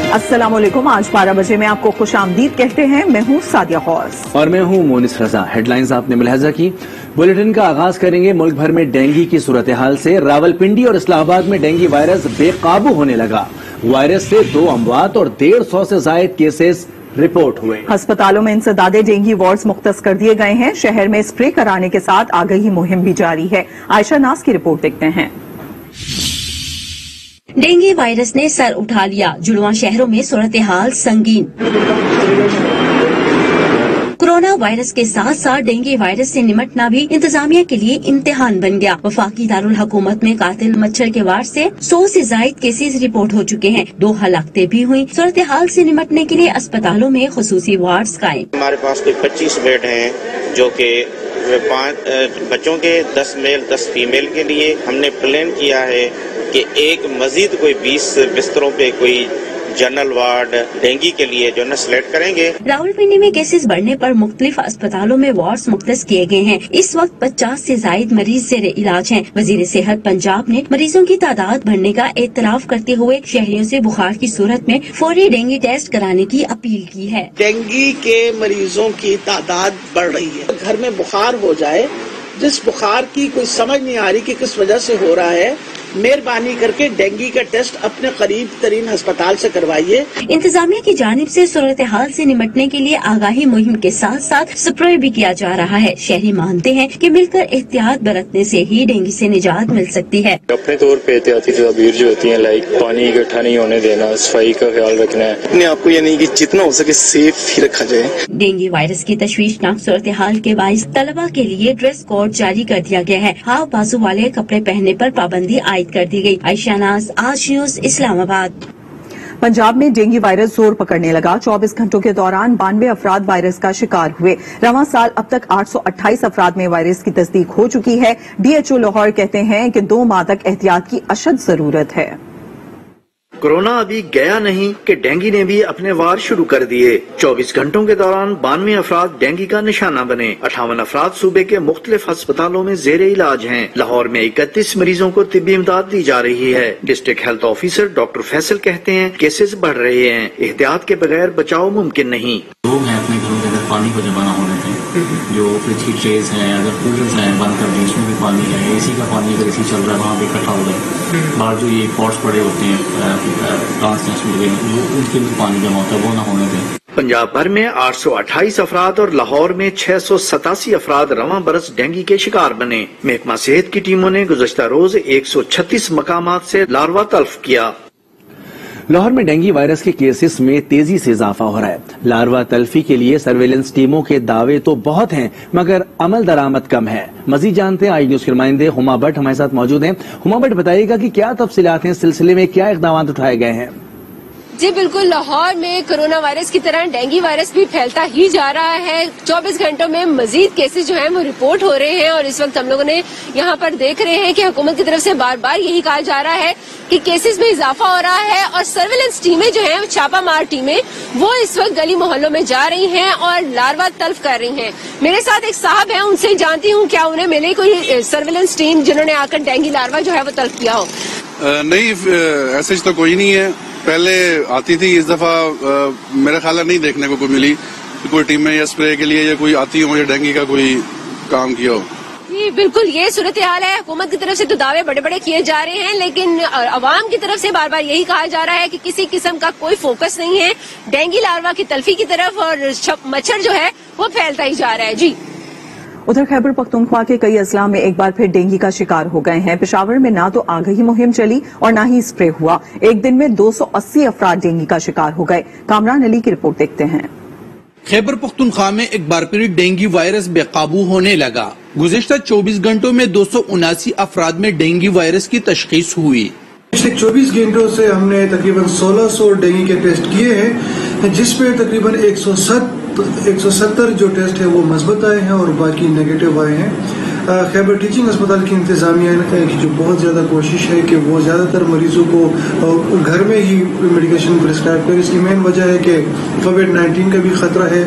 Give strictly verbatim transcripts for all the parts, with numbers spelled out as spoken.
अस्सलाम वालेकुम। आज बारह बजे में आपको खुश आमदीद कहते हैं। मैं हूँ सादिया गौस और मैं हूँ मोनिस रजा। हेडलाइंस आपने मुलाहजा की। बुलेटिन का आगाज करेंगे मुल्क भर में डेंगू की सूरत हाल से। रावलपिंडी और इस्लामाबाद में डेंगू वायरस बेकाबू होने लगा। वायरस से दो अमवात और डेढ़ सौ से जायद केसेस रिपोर्ट हुए। अस्पतालों में इंसदादे डेंगू वार्ड्स मुख्तस कर दिए गए हैं। शहर में स्प्रे कराने के साथ आगाही मुहिम भी जारी है। आयशा नाज की रिपोर्ट देखते हैं। डेंगू वायरस ने सर उठा लिया। जुड़वा शहरों में सूरत हाल संगीन। कोरोना वायरस के साथ साथ डेंगू वायरस से निपटना भी इंतजामिया के लिए इम्तिहान बन गया। वफाकी दारुल हुकूमत में कातिल मच्छर के वार से सौ से जायद केसेस रिपोर्ट हो चुके हैं। दो हलाकतें भी हुई। सूरत हाल से निपटने के लिए अस्पतालों में खुसूसी वार्ड्स कायम। हमारे पास कोई पच्चीस बेड हैं जो कि पाँच बच्चों के, दस मेल दस फीमेल के लिए हमने प्लान किया है कि एक मजीद कोई बीस बिस्तरों पे कोई जनरल वार्ड डेंगू के लिए जो है सेलेक्ट करेंगे। रावलपिंडी में केसेस बढ़ने पर मुख्तलिफ अस्पतालों में वार्ड्स मुख्तस किए गए हैं। इस वक्त पचास से जायद मरीज जेर इलाज हैं। वजीर सेहत पंजाब ने मरीजों की तादाद बढ़ने का एतराफ करते हुए शहरियों से बुखार की सूरत में फौरी डेंगू टेस्ट कराने की अपील की है। डेंगू के मरीजों की तादाद बढ़ रही है। घर में बुखार हो जाए, जिस बुखार की कोई समझ नहीं आ रही कि किस वजह से हो रहा है, मेहरबानी करके डेंगू का टेस्ट अपने करीब तरीन अस्पताल से करवाइए। इंतजामिया की जानिब से सूरत हाल से निपटने के लिए आगाही मुहिम के साथ साथ स्प्रे भी किया जा रहा है। शहरी मानते हैं कि मिलकर एहतियात बरतने से ही डेंगू से निजात मिल सकती है। अपने तौर पे एहतियाती तदबीर जो होती हैं, लाइक पानी इकट्ठा नहीं होने देना, सफाई का ख्याल रखना है, अपने आप को यानी कि जितना हो सके सेफ ही रखा जाए। डेंगू वायरस की तशवीशनाक सूरत हाल के बाइस तलबा के लिए ड्रेस कोड जारी कर दिया गया है। हाव बाजू वाले कपड़े पहनने पर पाबंदी आयद कर दी गई। आयशा नाज, आज न्यूज, इस्लामाबाद। पंजाब में डेंगू वायरस जोर पकड़ने लगा। चौबीस घंटों के दौरान बानवे अफराद वायरस का शिकार हुए। रवां साल अब तक आठ सौ अट्ठाईस अफराद में वायरस की तस्दीक हो चुकी है। डीएचओ लाहौर कहते हैं कि दो माह तक एहतियात की अशद जरूरत है। कोरोना अभी गया नहीं कि डेंगू ने भी अपने वार शुरू कर दिए। चौबीस घंटों के दौरान बानवे अफराद डेंगू का निशाना बने। अठावन अफराद सूबे के मुख्तलिफ अस्पतालों में जेर इलाज हैं। लाहौर में इकतीस मरीजों को तिब्बी इमदाद दी जा रही है। District health officer doctor Faisal कहते हैं केसेस बढ़ रहे हैं। एहतियात के बगैर बचाव मुमकिन नहीं। लोग हैं अपने घरों के अंदर पानी को जमा होने दें। जो फ्रिज की ट्रेज हैं, अगर कूलर्स हैं बंद कर दें, इसमें भी पानी है। एसी का पानी अगर एसी चल रहा है वहाँ पे इकट्ठा हो जाए। बाहर जो ये पॉट्स पड़े होते हैं उनके भी पानी जमा होता है, वो ना होने दें। पंजाब भर में आठ सौ अट्ठाईस अफराद और लाहौर में छह सौ सतासी अफराद रवां बरस डेंगू के शिकार बने। महकमा सेहत की टीमों ने गुज़श्ता रोज एक सौ छत्तीस मकामात से लार्वा तल्फ किया। लाहौर में डेंगू वायरस के केसेस में तेजी से इजाफा हो रहा है। लार्वा तल्फी के लिए सर्वेलेंस टीमों के दावे तो बहुत हैं, मगर अमल दरामद कम है। मजीद जानते हैं आई न्यूज के नुमाइंदे हुमा भट्ट हमारे साथ मौजूद हैं। हुमा भट्ट, बताइएगा कि क्या तफसीलात हैं, इस सिलसिले में क्या इक़दाम उठाए गए हैं? जी बिल्कुल, लाहौर में कोरोना वायरस की तरह डेंगू वायरस भी फैलता ही जा रहा है। चौबीस घंटों में मजीद केसेस जो हैं वो रिपोर्ट हो रहे हैं और इस वक्त हम लोगों ने यहाँ पर देख रहे हैं कि हुकूमत की तरफ से बार बार यही कहा जा रहा है कि केसेस में इजाफा हो रहा है और सर्विलेंस टीमें जो हैं, छापा मार टीमें, वो इस वक्त गली मोहल्लों में जा रही हैं और लार्वा तल्फ कर रही हैं। मेरे साथ एक साहब हैं, उनसे जानती हूँ क्या उन्हें मिले कोई सर्विलेंस टीम जिन्होंने आकर डेंगू लार्वा जो है वो तल्फ किया हो? नहीं, ऐसे तो कोई नहीं है। पहले आती थी, इस दफा मेरा ख्याल नहीं देखने को कोई मिली कोई टीमें या स्प्रे के लिए या कोई आती हो या डेंगू का कोई काम किया हो। जी बिल्कुल, ये सूरत हाल है। हुकूमत की तरफ से तो दावे बड़े बड़े किए जा रहे हैं, लेकिन अवाम की तरफ से बार बार यही कहा जा रहा है कि किसी किस्म का कोई फोकस नहीं है डेंगू लार्वा की तल्फी की तरफ और मच्छर जो है वो फैलता ही जा रहा है। जी उधर खैबर पख्तूनख्वा के कई अजला में एक बार फिर डेंगू का शिकार हो गए हैं। पेशावर में ना तो आगाही मुहिम चली और ना ही स्प्रे हुआ। एक दिन में दो सौ अस्सी अफराद डेंगू का शिकार हो गए। कामरान अली की रिपोर्ट देखते हैं। खैबर पख्तूनख्वा में एक बार फिर डेंगू वायरस बेकाबू होने लगा। गुज़श्ता चौबीस घंटों में दो सौ उनासी अफराद में डेंगू वायरस की तशखीस हुई। पिछले चौबीस घंटों से हमने तकरीबन सोलह सौ डेंगू के टेस्ट किए हैं, जिसमें तकरीबन एक सौ सत्तर जो टेस्ट है वो मस्बत आए हैं और बाकी नेगेटिव आए हैं। खैबर टीचिंग अस्पताल की इंतजामिया की जो बहुत ज़्यादा कोशिश है कि वो ज़्यादातर मरीजों को घर में ही मेडिकेशन प्रिस्क्राइब करे। इसकी मेन वजह है कि कोविड नाइन्टीन का भी खतरा है।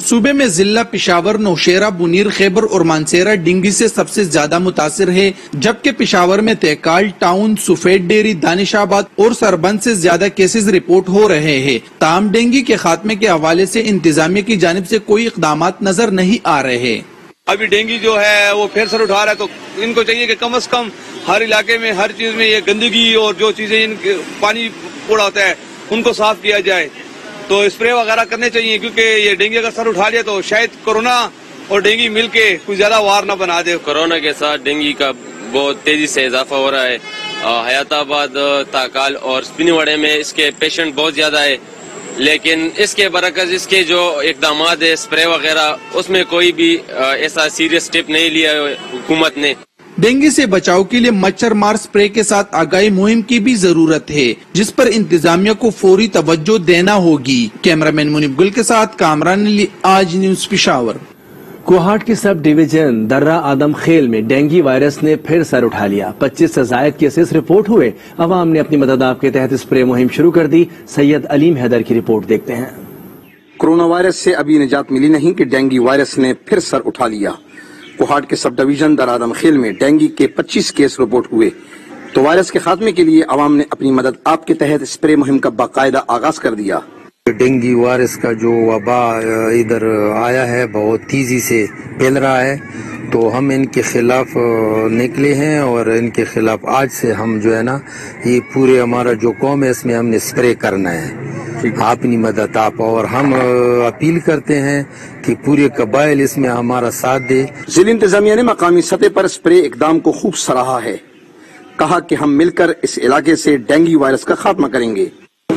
صوبے میں ضلع پشاور، نوشیرہ، بنیر، خیبر اور مانسیرہ ڈینگی سے سب سے زیادہ متاثر ہے، جبکہ پشاور میں تہکال ٹاؤن، سفید ڈیری، دانش آباد اور سربند سے زیادہ کیسز رپورٹ ہو رہے ہیں۔ تاہم ڈینگی کے خاتمے کے حوالے سے انتظامیہ کی جانب سے کوئی اقدامات نظر نہیں آ رہے۔ ابھی ڈینگی جو ہے وہ پھر سر اٹھا رہا ہے، تو ان کو چاہیے کہ کم از کم ہر علاقے میں ہر چیز میں یہ گندگی اور جو چیزیں ان پانی پوڑا ہوتا ہے ان کو صاف کیا جائے، تو اسپرے وغیرہ کرنے چاہیے، کیونکہ یہ ڈینگی اگر سر اٹھا لیا تو شاید کورونا اور ڈینگی مل کے کوئی زیادہ وار نہ بنا دے۔ کورونا کے ساتھ ڈینگی کا بہت تیزی سے اضافہ ہو رہا ہے۔ حیات آباد، تاکال اور سپینی وڑے میں اس کے پیشنٹ بہت زیادہ ہے، لیکن اس کے برعکس اس کے جو اقدامات ہے اسپرے وغیرہ، اس میں کوئی بھی ایسا سیریس سٹیپ نہیں لیا ہے حکومت نے۔ ڈینگی سے بچاؤ کے لیے مچھر مار سپرے کے ساتھ آگاہی مہم کی بھی ضرورت ہے، جس پر انتظامیہ کو فوری توجہ دینا ہوگی۔ کیمرامین منیب گل کے ساتھ کامران علی، آج نیوز پشاور۔ کوہاٹ کی سب ڈویژن درہ آدم خیل میں ڈینگی وائرس نے پھر سر اٹھا لیا۔ پچیس سے زائد کیسز رپورٹ ہوئے۔ عوام نے اپنی مدد آپ کے تحت اسپرے مہم شروع کر دی۔ سید علیم حیدر کی رپورٹ دیکھتے ہیں۔ کورونا وائرس سے ابھی نجات ملی نہیں کہ ڈینگی وائرس نے پھر سر اٹھا لیا۔ کوہاٹ کے سب ڈویژن درہ آدم خیل میں ڈینگی کے پچیس کیس رپورٹ ہوئے، تو وائرس کے خاتمے کے لیے عوام نے اپنی مدد آپ کے تحت اسپرے مہم کا باقاعدہ آغاز کر دیا۔ ڈینگی وائرس کا جو وبا ادھر آیا ہے بہت تیزی سے پھیل رہا ہے، تو ہم ان کے خلاف نکلے ہیں اور ان کے خلاف آج سے ہم جو ہے نا یہ پورے ہمارا جو قوم ہے اس میں ہم نے اسپرے کرنا ہے۔ اپنی مدد آپ، اور ہم اپیل کرتے ہیں کہ پورے قبائل اس میں ہمارا ساتھ دے۔ ضلع انتظامیہ نے مقامی سطح پر اسپرے اقدام کو خوب سراہا ہے، کہا کہ ہم مل کر اس علاقے سے ڈینگی وائرس کا خاتمہ کریں گے۔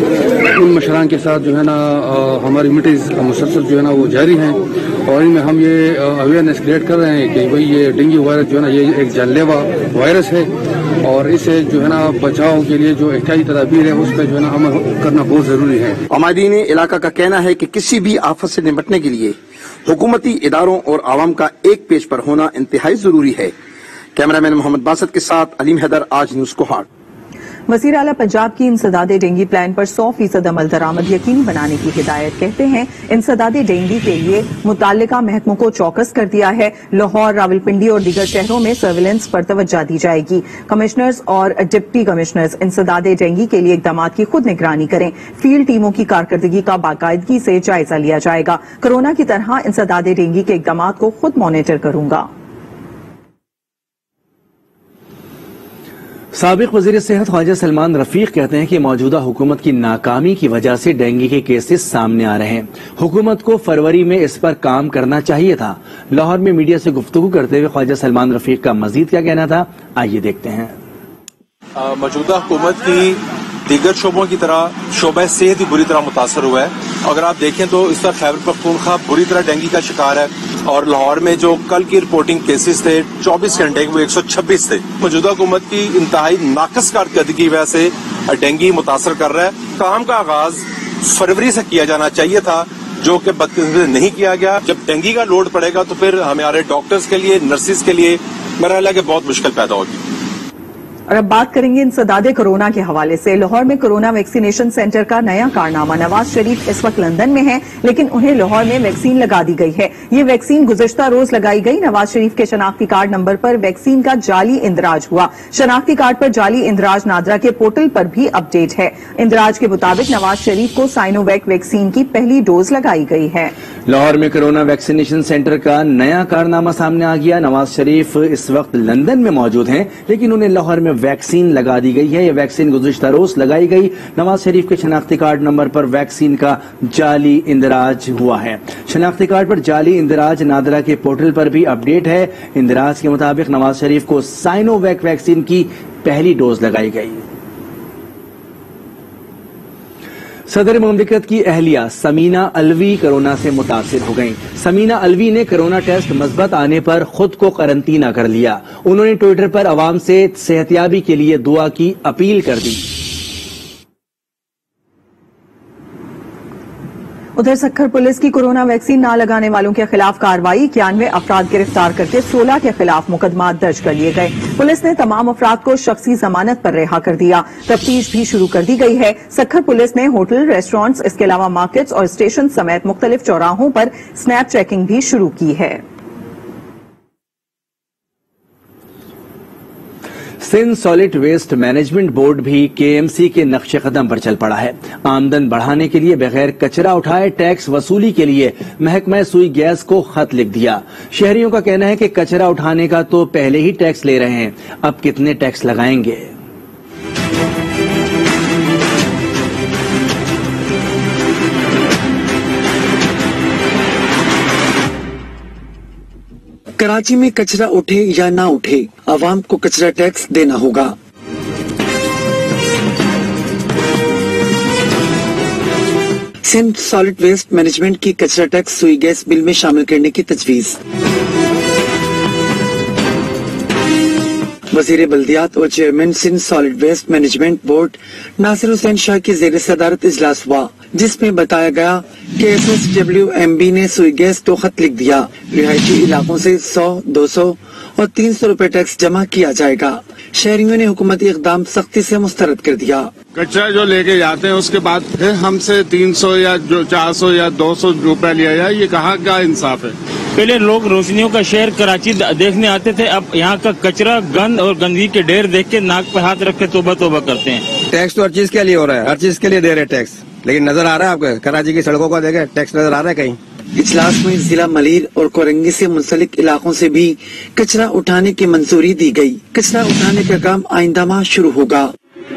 ان مشران کے ساتھ جو ہے نا ہماری میٹنگز مسلسل جو ہے نا وہ جاری ہیں، اور ان میں ہم یہ اویئرنیس کریٹ کر رہے ہیں کہ بھئی یہ ڈینگی وائرس جو ہے نا یہ ایک جان لیوا وائرس ہے، اور اسے جو ہے نا بچاؤ کے لیے جو احتیاطی تدابیر ہے اس پہ جو ہے نا عمل کرنا بہت ضروری ہے۔ عمائدین علاقہ کا کہنا ہے کہ کسی بھی آفت سے نمٹنے کے لیے حکومتی اداروں اور عوام کا ایک پیج پر ہونا انتہائی ضروری ہے۔ کیمرامین محمد باسط کے ساتھ علیم حیدر، آج نیوز کوہاٹ۔ وزیر اعلیٰ پنجاب کی انسداد ڈینگی پلان پر سو فیصد عمل درآمد یقینی بنانے کی ہدایت، کہتے ہیں انسداد ڈینگی کے لیے متعلقہ محکموں کو چوکس کر دیا ہے۔ لاہور، راولپنڈی اور دیگر شہروں میں سرویلنس پر توجہ دی جائے گی۔ کمشنرز اور ڈپٹی کمشنرز انسداد ڈینگی کے لیے اقدامات کی خود نگرانی کریں۔ فیلڈ ٹیموں کی کارکردگی کا باقاعدگی سے جائزہ لیا جائے گا۔ کورونا کی طرح انسداد ڈینگی کے اقدامات کو خود مانیٹر کروں گا۔ سابق وزیر صحت خواجہ سلمان رفیق کہتے ہیں کہ موجودہ حکومت کی ناکامی کی وجہ سے ڈینگی کے کیسز سامنے آ رہے ہیں۔ حکومت کو فروری میں اس پر کام کرنا چاہیے تھا۔ لاہور میں میڈیا سے گفتگو کرتے ہوئے خواجہ سلمان رفیق کا مزید کیا کہنا تھا، آئیے دیکھتے ہیں۔ موجودہ حکومت کی دیگر شعبوں کی طرح شعبہ صحت بھی بری طرح متاثر ہوا ہے۔ اگر آپ دیکھیں تو اس وقت خیبر پختونخوا بری طرح ڈینگی کا شکار ہے، اور لاہور میں جو کل کی رپورٹنگ کیسز تھے چوبیس گھنٹے وہ ایک سو چھبیس تھے۔ موجودہ حکومت کی انتہائی ناقص کارکردگی کی وجہ سے ڈینگی متاثر کر رہا ہے۔ کام کا آغاز فروری سے کیا جانا چاہیے تھا، جو کہ بدقسمتی سے نہیں کیا گیا۔ جب ڈینگی کا لوڈ پڑے گا تو پھر ہمارے ڈاکٹرز کے لیے، نرسز کے لیے میرا خیال ہے کہ بہت مشکل پیدا ہوگی۔ اور اب بات کریں گے انسداد کورونا کے حوالے سے۔ لاہور میں کورونا ویکسینیشن سینٹر کا نیا کارنامہ۔ نواز شریف اس وقت لندن میں ہیں، لیکن انہیں لاہور میں ویکسین لگا دی گئی ہے۔ یہ ویکسین گزشتہ روز لگائی گئی۔ نواز شریف کے شناختی کارڈ نمبر پر ویکسین کا جعلی اندراج ہوا۔ شناختی کارڈ پر جعلی اندراج نادرا کے پورٹل پر بھی اپ ڈیٹ ہے۔ اندراج کے مطابق نواز شریف کو سائنو ویک ویکسین کی پہلی ڈوز لگائی گئی ہے۔ لاہور میں کورونا ویکسینیشن سینٹر کا نیا کارنامہ سامنے آ گیا۔ نواز شریف اس وقت لندن میں موجود ہیں، لیکن انہیں لاہور میں ویکسین لگا دی گئی ہے۔ یہ ویکسین گزشتہ روز لگائی گئی۔ نواز شریف کے شناختی کارڈ نمبر پر ویکسین کا جعلی اندراج ہوا ہے۔ شناختی کارڈ پر جعلی اندراج نادرا کے پورٹل پر بھی اپ ڈیٹ ہے۔ اندراج کے مطابق نواز شریف کو سائنو ویک ویکسین کی پہلی ڈوز لگائی گئی۔ صدر مملکت کی اہلیہ سمینہ الوی کورونا سے متاثر ہو گئیں۔ سمینہ الوی نے کورونا ٹیسٹ مثبت آنے پر خود کو قرنطینہ کر لیا۔ انہوں نے ٹویٹر پر عوام سے صحتیابی کے لیے دعا کی اپیل کر دی۔ उधर सक्खर पुलिस की कोरोना वैक्सीन न लगाने वालों के खिलाफ कार्रवाई, इक्यानवे अफराद गिरफ्तार करके सोलह के खिलाफ मुकदमा दर्ज कर लिए गए। पुलिस ने तमाम अफराद को शख्सी जमानत पर रिहा कर दिया। तफ्तीश भी शुरू कर दी गई है। सक्खर पुलिस ने होटल, रेस्टोरेंट्स, इसके अलावा मार्केट्स और स्टेशन समेत मुख्तलिफ चौराहों पर स्नैप चेकिंग भी शुरू की है। Sindh solid waste management board भी केएमसी के नक्शे कदम पर चल पड़ा है। आमदन बढ़ाने के लिए बगैर कचरा उठाए टैक्स वसूली के लिए महकमा सुई गैस को खत लिख दिया। शहरियों का कहना है कि कचरा उठाने का तो पहले ही टैक्स ले रहे हैं, अब कितने टैक्स लगाएंगे। कराची में कचरा उठे या ना उठे, आवाम को कचरा टैक्स देना होगा। सिंध सॉलिड वेस्ट मैनेजमेंट की कचरा टैक्स सुई गैस बिल में शामिल करने की तजवीज। वजीर बल्दियात और chairman Sindh solid waste management board Nasir Hussain Shah की जेर सदारत इजलास हुआ, जिसमें बताया गया कि S S W M B ने सुई गैस को खत लिख दिया। रिहायशी इलाकों से सौ, दो सौ और तीन सौ रूपए टैक्स जमा किया जाएगा। शहरियों ने हुकूमती इकदाम सख्ती से मुस्तरद कर दिया। कचरा जो लेके जाते हैं उसके बाद फिर हमसे तीन सौ या जो चार सौ या दो सौ रूपये लिया जाए, ये कहाँ का इंसाफ है। पहले लोग रोशनियों का शहर कराची देखने आते थे, अब यहाँ का कचरा, गंद और गंदगी के ढेर देख के नाक पे हाथ रख के तोबा तोबा करते हैं। टैक्स तो हर चीज के लिए हो रहा है, हर चीज के लिए दे रहे टैक्स, लेकिन नजर आ रहा है आपको कराची की सड़कों का देखे टैक्स नजर आ रहा है कहीं। इजलास में जिला मलीर और कोरंगी से मुंसलिक इलाकों से भी कचरा उठाने की मंजूरी दी गई। कचरा उठाने का काम आइंदा माह शुरू होगा।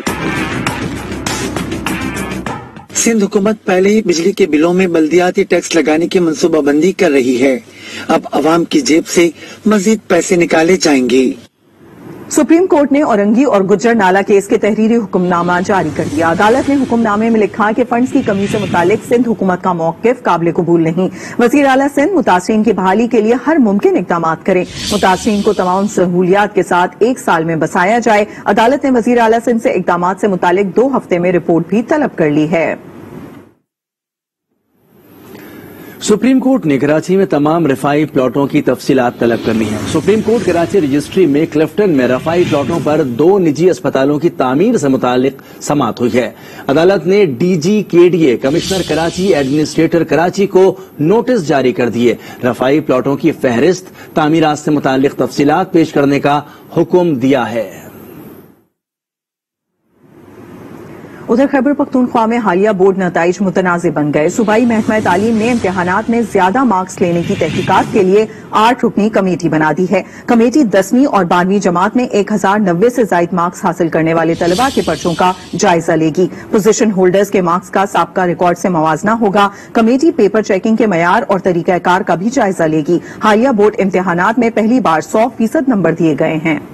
सिंध हुकूमत पहले ही बिजली के बिलों में बल्दियाती टैक्स लगाने की मंसूबाबंदी कर रही है। अब अवाम की जेब से मजीद पैसे निकाले जाएंगे। सुप्रीम कोर्ट ने औरंगी और गुज्जर नाला केस के तहरीरी हुक्मनामा जारी कर दिया। अदालत ने हुक्मनामे में लिखा कि फंड्स की कमी से मुतालिक सिंध हुकूमत का मौकिफ काबिल कबूल नहीं। वजीर आला सिंध मुतासरीन की बहाली के लिए हर मुमकिन इकदाम करें। मुतासरीन को तमाम सहूलियात के साथ एक साल में बसाया जाए। अदालत ने वजीर आला सिंध से इकदाम से मुतालिक दो हफ्ते में रिपोर्ट भी तलब कर ली है। सुप्रीम कोर्ट ने कराची में तमाम रफाई प्लॉटों की तफसीलात तलब कर ली हैं। सुप्रीम कोर्ट कराची रजिस्ट्री में क्लिफ्टन में रफाई प्लॉटों पर दो निजी अस्पतालों की तामीर से मुतालिक समाअत हुई है। अदालत ने DG KDA, commissioner Karachi, administrator Karachi को नोटिस जारी कर दिए। रफाई प्लॉटों की फहरिस्त, तामीरात से मुतालिक तफसीलात पेश करने का हुक्म दिया है। उधर खैबर पख्तूनख्वा में हालिया बोर्ड नताइज मुतनाज़ बन गए। सूबाई महकमा तालीम ने इम्तिहानात में ज्यादा मार्क्स लेने की तहकीकात के लिए आठ रुकनी कमेटी बना दी है। कमेटी दसवीं और बारहवीं जमात में एक हजार नब्बे से जायद मार्क्स हासिल करने वाले तलबा के पर्चों का जायजा लेगी। पोजीशन होल्डर्स के मार्क्स का साबका रिकॉर्ड से मवाजना होगा। कमेटी पेपर चेकिंग के मयार और तरीकाकार का भी जायजा लेगी। हालिया बोर्ड इम्तिहानात में पहली बार सौ फीसद नंबर दिए गए हैं।